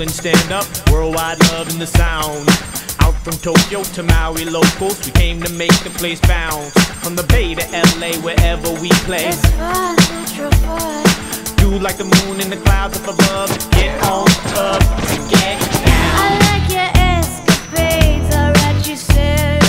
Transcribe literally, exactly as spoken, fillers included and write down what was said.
and stand up, worldwide love in the sound. Out from Tokyo to Maui locals, we came to make the place bounce. From the Bay to L A, wherever we play. It's fun, natural fun. You like the moon in the clouds up above. Get on up and get down. I like your escapades, I read you said.